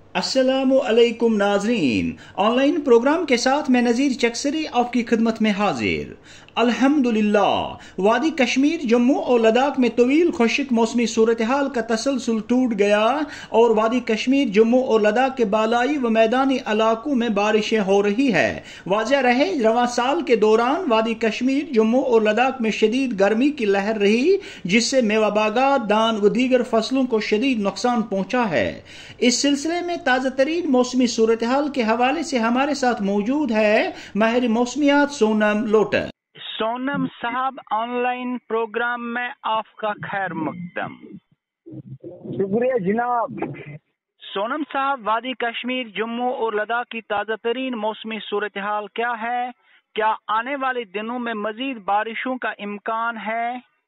السلام علیکم ناظرین، آن لائن پروگرام کے ساتھ میں نذیر چکسری آپ کی خدمت میں حاضر۔ الحمدللہ وادی کشمیر، جموں اور لداخ میں طویل خشک موسمی صورتحال کا تسلسل ٹوٹ گیا اور وادی کشمیر، جموں اور لداخ کے بالائی و میدانی علاقوں میں بارشیں ہو رہی ہے۔ واضح رہے، رواں سال کے دوران وادی کشمیر، جموں اور لداخ میں شدید گرمی کی لہر رہی، جس سے میوہ باغات، دان و دیگر فصلوں کو شدید نقصان پہنچا ہے۔ اس سلسلے میں تازہ ترین موسمی صورتحال کے حوالے سے ہمارے ساتھ موجود ہے ماہر موسمیات سونم لوٹر۔ سونم صاحب، آن لائن پروگرام میں آپ کا خیر مقدم۔ شکریہ جناب۔ سونم صاحب، وادی کشمیر، جموں اور لداخ کی تازہ ترین موسمی صورتحال کیا ہے؟ کیا آنے والے دنوں میں مزید بارشوں کا امکان ہے؟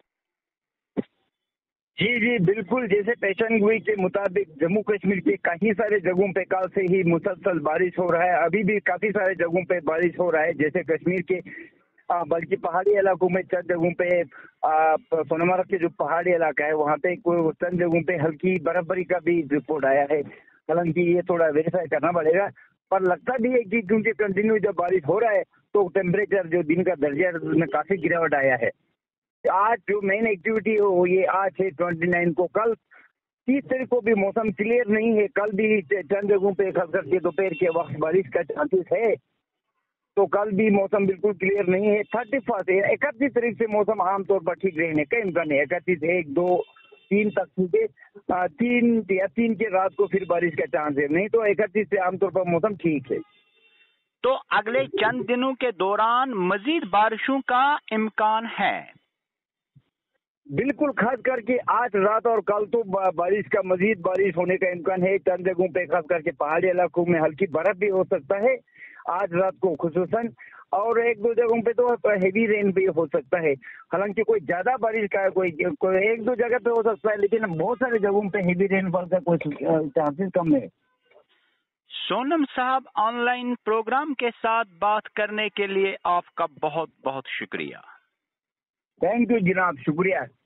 جی بالکل، جیسے پیشن گوئی کے مطابق جموں کشمیر کے کئی سارے جگہوں پہ کل سے ہی مسلسل بارش ہو رہا ہے۔ ابھی بھی کافی سارے جگہوں پہ بارش ہو رہا ہے، جیسے کشمیر کے بلکہ پہاڑی علاقوں میں چند جگہوں پہ سونمرگ کے جو پہاڑی علاقہ ہے وہاں پہ چند جگہوں پہ ہلکی برف باری کا بھی رپورٹ آیا ہے۔ حالانکہ یہ تھوڑا ویریفائی کرنا پڑے گا، پر لگتا بھی ہے کہ کیونکہ کنٹینیو جب بارش ہو رہا ہے تو ٹیمپریچر جو دن کا درجہ ہے اس میں کافی گراوٹ آیا ہے۔ آج جو مین ایکٹیویٹی ہے وہ یہ آج ہے 29 کو۔ کل 30 تاریخ کو بھی موسم کلیئر نہیں ہے، کل بھی چند جگہوں پہ خاص کر کے دوپہر کے وقت بارش کا چانسز ہے، تو کل بھی موسم بالکل کلیئر نہیں ہے۔ 31 تاریخ سے موسم عام طور پر ٹھیک رہنے کا امکان ہے۔ 31 1 2 3 تک تین کے رات کو پھر بارش کا چانس ہے، نہیں تو 31 سے عام طور پر موسم ٹھیک ہے۔ تو اگلے چند دنوں کے دوران مزید بارشوں کا امکان ہے؟ بالکل، خاص کر کے آج رات اور کل تو مزید بارش ہونے کا امکان ہے۔ چند جگہوں پہ خاص کر کے پہاڑی علاقوں میں ہلکی برف بھی ہو سکتا ہے آج رات کو خصوصاً، اور ایک دو جگہوں پہ تو ہیوی رین بھی ہو سکتا ہے۔ حالانکہ کوئی زیادہ بارش کا کوئی ایک دو جگہ پہ ہو سکتا ہے، لیکن بہت سارے جگہوں پہ ہیوی رین فال کا کوئی چانسز کم ہے۔ سونم صاحب، آن لائن پروگرام کے ساتھ بات کرنے کے لیے آپ کا بہت بہت شکریہ۔ تھینک یو جناب، شکریہ۔